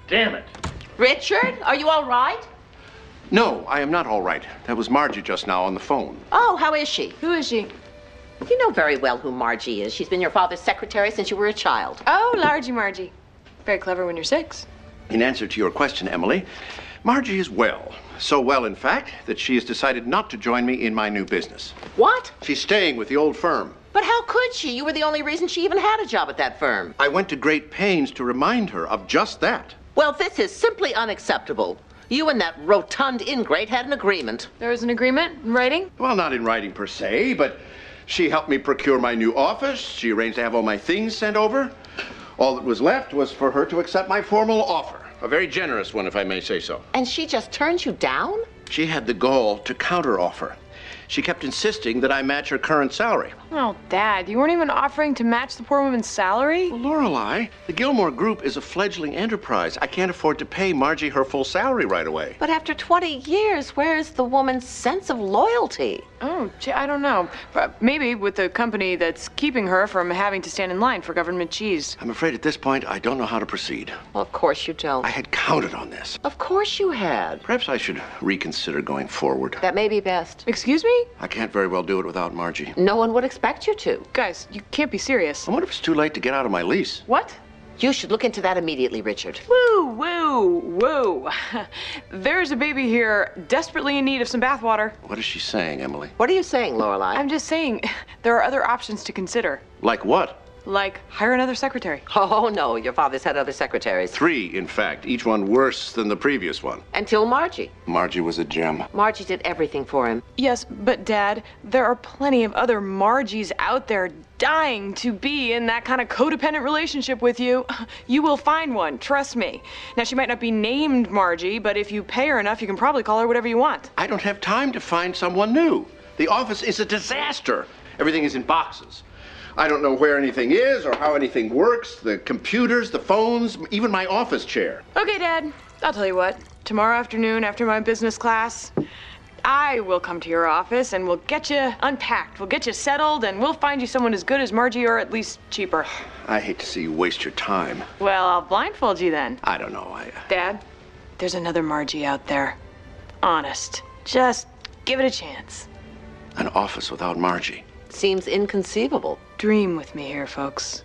Damn it. Richard, are you all right? No, I am not all right. That was Margie just now on the phone. Oh, how is she? Who is she? You know very well who Margie is. She's been your father's secretary since you were a child. Oh, Largie Margie. Very clever when you're 6. In answer to your question, Emily, Margie is well. So well, in fact, that she has decided not to join me in my new business. What? She's staying with the old firm. But how could she? You were the only reason she even had a job at that firm. I went to great pains to remind her of just that. Well, this is simply unacceptable. You and that rotund ingrate had an agreement. There was an agreement in writing? Well, not in writing per se, but she helped me procure my new office. She arranged to have all my things sent over. All that was left was for her to accept my formal offer. A very generous one, if I may say so. And she just turned you down? She had the gall to counteroffer. She kept insisting that I match her current salary. Oh, Dad, you weren't even offering to match the poor woman's salary? Well, Lorelei, the Gilmore Group is a fledgling enterprise. I can't afford to pay Margie her full salary right away. But after 20 years, where's the woman's sense of loyalty? Oh, gee, I don't know. Maybe with the company that's keeping her from having to stand in line for government cheese. I'm afraid at this point I don't know how to proceed. Well, of course you don't. I had counted on this. Of course you had. Perhaps I should reconsider going forward. That may be best. Excuse me? I can't very well do it without Margie. No one would expect you to. Guys, you can't be serious. I wonder if it's too late to get out of my lease. What? You should look into that immediately, Richard. Woo, woo, woo. There's a baby here desperately in need of some bathwater. What is she saying, Emily? What are you saying, Lorelei? I'm just saying, there are other options to consider. Like what? Like, hire another secretary. Oh, no, your father's had other secretaries. 3, in fact, each one worse than the previous one. Until Margie. Margie was a gem. Margie did everything for him. Yes, but Dad, there are plenty of other Margies out there dying to be in that kind of codependent relationship with you. You will find one, trust me. Now, she might not be named Margie, but if you pay her enough, you can probably call her whatever you want. I don't have time to find someone new. The office is a disaster. Everything is in boxes. I don't know where anything is or how anything works. The computers, the phones, even my office chair. Okay, Dad, I'll tell you what. Tomorrow afternoon after my business class, I will come to your office and we'll get you unpacked. We'll get you settled and we'll find you someone as good as Margie or at least cheaper. I hate to see you waste your time. Well, I'll blindfold you then. I don't know. Dad, there's another Margie out there. Honest. Just give it a chance. An office without Margie. Seems inconceivable. Dream with me here, folks.